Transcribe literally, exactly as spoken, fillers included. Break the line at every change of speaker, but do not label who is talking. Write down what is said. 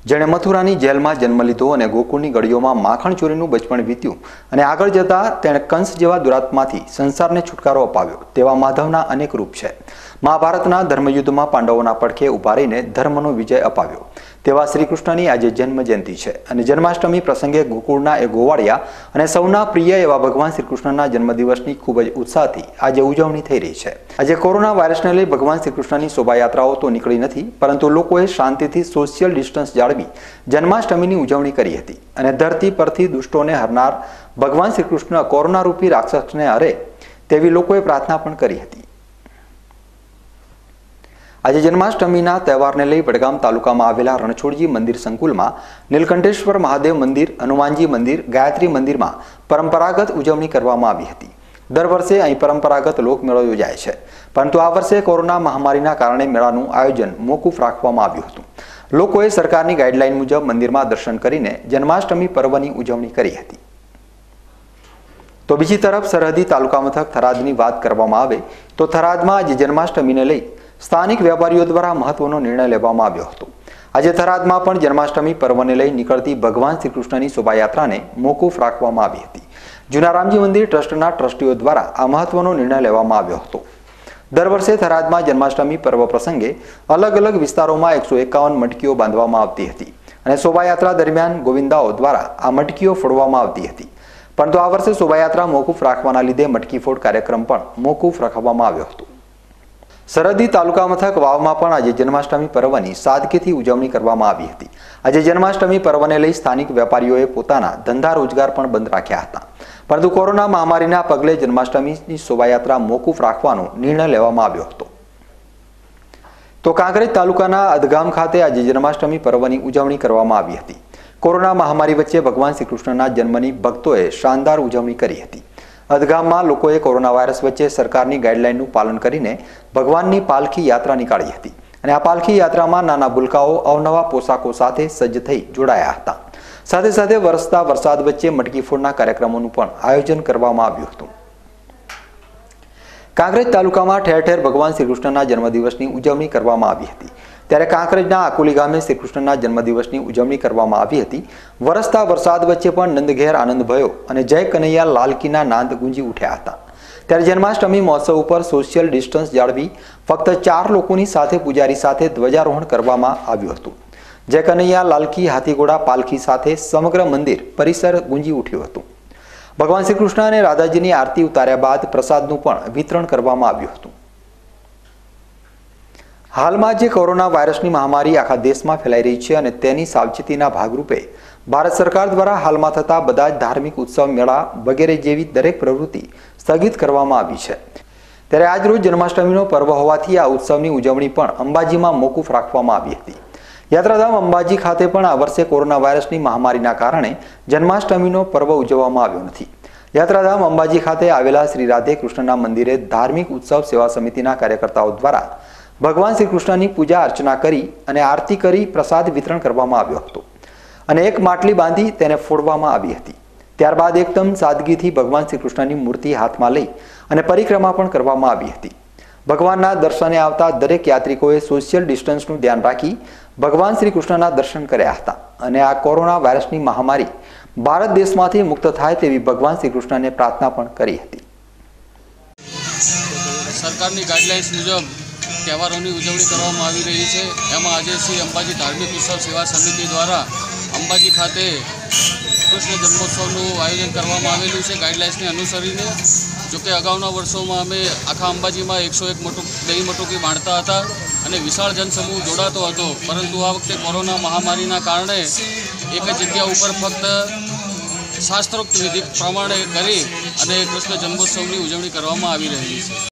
જેણે મથુરાની જેલમાં જન્મ લીધો અને ગોકુળની ગળીઓમાં માખણ ચોરીનું બચપણ વીત્યું અને આગળ જતા તેણે કંસ જેવા દુરાત્માથી સંસારને છુટકારો અપાવ્યો તેવા માધવના અનેક રૂપ છે। મહાભારતના ધર્મયુદ્ધમાં પાંડવોના પડખે ઊભા રહીને ધર્મનો વિજય અપાવ્યો તેવા શ્રી કૃષ્ણની આજે જન્મ જયંતિ છે અને જન્માષ્ટમી પ્રસંગે ગોકુળના એ ગોવાળિયા અને સૌના પ્રિય એવા ભગવાન શ્રી કૃષ્ણના જન્મદિવસની ખૂબ જ ઉત્સાહથી આજે ઉજવણી થઈ રહી છે। આજે કોરોના વાયરસને લઈ ભગવાન શ્રી કૃષ્ણની શોભાયાત્રાઓ તો નીકળી નથી, પરંતુ લોકોએ શાંતિથી સોશિયલ ડિસ્ટન્સ જાળવી જન્માષ્ટમીની ઉજવણી કરી હતી અને ધરતી પરથી દુષ્ટોને હરનાર ભગવાન શ્રી કૃષ્ણ કોરોના રૂપી રાક્ષસને હરે તેવી લોકોએ પ્રાર્થના પણ કરી હતી। આજે જન્માષ્ટમીના તહેવારને લઈ વડગામ તાલુકામાં આવેલા રણછોડજી મંદિર સંકુલમાં નીલકંઠેશ્વર મહાદેવ મંદિર, હનુમાનજી મંદિર, ગાયત્રી મંદિરમાં પરંપરાગત ઉજવણી કરવામાં આવી હતી। દર વર્ષે અહીં પરંપરાગત લોકમેળો યોજાય છે, પરંતુ આ વર્ષે કોરોના મહામારીના કારણે મેળાનું આયોજન મોકૂફ રાખવામાં આવ્યું હતું। લોકોએ સરકારની ગાઈડલાઈન મુજબ મંદિરમાં દર્શન કરીને જન્માષ્ટમી પર્વની ઉજવણી કરી હતી। તો બીજી તરફ સરહદી તાલુકા મથક થરાદની વાત કરવામાં આવે તો થરાદમાં આજે જન્માષ્ટમીને લઈ સ્થાનિક વેપારીઓ દ્વારા મહત્વનો નિર્ણય લેવામાં આવ્યો હતો। આજે થરાદમાં પણ જન્માષ્ટમી પર્વને લઈ નીકળતી ભગવાન શ્રી કૃષ્ણની શોભાયાત્રાને મોકૂફ રાખવામાં આવી હતી। જૂના રામજી મંદિર ટ્રસ્ટના ટ્રસ્ટીઓ દ્વારા આ મહત્વનો નિર્ણય લેવામાં આવ્યો હતો। દર વર્ષે થરાદમાં જન્માષ્ટમી પર્વ પ્રસંગે અલગ અલગ વિસ્તારોમાં એકસો એકાવન મટકીઓ બાંધવામાં આવતી હતી અને શોભાયાત્રા દરમિયાન ગોવિંદાઓ દ્વારા આ મટકીઓ ફોડવામાં આવતી હતી, પરંતુ આ વર્ષે શોભાયાત્રા મોકૂફ રાખવાના લીધે મટકી ફોડ કાર્યક્રમ પણ મોકૂફ રાખવામાં આવ્યો હતો। સરહદી તાલુકા મથક વાવમાં પણ આજે જન્માષ્ટમી પર્વની સાદગીથી ઉજવણી કરવામાં આવી હતી। આજે જન્માષ્ટમી પર્વને લઈ સ્થાનિક વેપારીઓએ પોતાના ધંધા રોજગાર પણ બંધ રાખ્યા હતા, પરંતુ કોરોના મહામારીના પગલે જન્માષ્ટમીની શોભાયાત્રા મોકૂફ રાખવાનો નિર્ણય લેવામાં આવ્યો હતો। તો કાંકરેજ તાલુકાના અધગામ ખાતે આજે જન્માષ્ટમી પર્વની ઉજવણી કરવામાં આવી હતી। કોરોના મહામારી વચ્ચે ભગવાન શ્રી કૃષ્ણના જન્મની ભક્તોએ શાનદાર ઉજવણી કરી હતી। અધગામમાં લોકોએ કોરોના વાયરસ વચ્ચે સરકારની ગાઈડલાઈનનું પાલન કરીને ભગવાનની પાલખી યાત્રા નીકાળી હતી અને આ પાલખી યાત્રામાં નાના ભૂલકાઓ અવનવા પોશાકો સાથે સજ્જ થઈ જોડાયા હતા। સાથે સાથે વરસતા વરસાદ વચ્ચે મટકી ફોડના કાર્યક્રમોનું પણ આયોજન કરવામાં આવ્યું હતું। કાંકરેજ તાલુકામાં ઠેર ઠેર ભગવાન શ્રી કૃષ્ણના જન્મદિવસની ઉજવણી કરવામાં આવી હતી, ત્યારે કાંકરેજના આકોલી ગામે શ્રી કૃષ્ણના જન્મદિવસની ઉજવણી કરવામાં આવી હતી। વરસતા વરસાદ વચ્ચે પણ નંદઘેર આનંદ ભયો અને જય કનૈયા લાલકીના નાદ ગુંજી ઉઠ્યા હતા। ત્યારે જન્માષ્ટમી મહોત્સવ ઉપર સોશિયલ ડિસ્ટન્સ જાળવી ફક્ત ચાર લોકોની સાથે પૂજારી સાથે ધ્વજારોહણ કરવામાં આવ્યું હતું। જય કનૈયા લાલકી હાથીઘોડા પાલખી સાથે સમગ્ર મંદિર પરિસર ગુંજી ઉઠ્યું હતું। ભગવાન શ્રી કૃષ્ણ અને રાધાજીની આરતી ઉતાર્યા બાદ પ્રસાદનું પણ વિતરણ કરવામાં આવ્યું હતું। હાલમાં જે કોરોના વાયરસની મહામારી આખા દેશમાં ફેલાઈ રહી છે અને તેની સાવચેતીના ભાગરૂપે ભારત સરકાર દ્વારા હાલમાં થતા બધા જ ધાર્મિક ઉત્સવ, મેળા વગેરે જેવી દરેક પ્રવૃત્તિ સ્થગિત કરવામાં આવી છે। ત્યારે આજરોજ જન્માષ્ટમીનો પર્વ હોવાથી આ ઉત્સવની ઉજવણી પણ અંબાજીમાં મોકૂફ રાખવામાં આવી હતી। યાત્રાધામ અંબાજી ખાતે પણ આ વર્ષે કોરોના વાયરસની મહામારીના કારણે જન્માષ્ટમીનો પર્વ ઉજવવામાં આવ્યો નથી। યાત્રાધામ અંબાજી ખાતે આવેલા શ્રી રાધે કૃષ્ણના મંદિરે ધાર્મિક ઉત્સવ સેવા સમિતિના કાર્યકર્તાઓ દ્વારા ભગવાન શ્રી કૃષ્ણની પૂજા અર્ચના કરી અને આરતી કરી પ્રસાદ વિતરણ કરવામાં આવ્યો હતો અને એક માટલી બાંધી તેને ફોડવામાં આવી હતી। ત્યારબાદ એકદમ સાદગીથી ભગવાન શ્રી કૃષ્ણની મૂર્તિ હાથમાં લઈ અને પરિક્રમા પણ કરવામાં આવી હતી। ભગવાનના દર્શને આવતા દરેક યાત્રિકોએ સોશિયલ ડિસ્ટન્સનું ધ્યાન રાખી ભગવાન શ્રી કૃષ્ણના દર્શન કર્યા હતા અને આ કોરોના વાયરસની મહામારી ભારત દેશમાંથી મુક્ત થાય તેવી ભગવાન શ્રી કૃષ્ણને પ્રાર્થના પણ કરી હતી।
સરકારની ગાઈડલાઇન્સ મુજબ તહેવારોની ઉજવણી કરવામાં આવી રહી છે। એમાં આજે શ્રી અંબાજી ધાર્મિક ઉત્સવ સેવા સમિતિ દ્વારા અંબાજી ખાતે કૃષ્ણ જન્મોત્સવનું આયોજન કરવામાં આવેલું છે ગાઈડલાઇન્સને અનુસરીને। જોકે અગાઉના વર્ષોમાં અમે આખા અંબાજીમાં એકસો એક મોટું દહીં મટુકી બાંધતા હતા અને વિશાળ જનસમૂહ જોડાતો હતો, પરંતુ આ વખતે કોરોના મહામારીના કારણે એક જ જગ્યા ઉપર ફક્ત શાસ્ત્રોક્ત વિધિ પ્રમાણે કરી અને કૃષ્ણ જન્મોત્સવની ઉજવણી કરવામાં આવી રહી છે।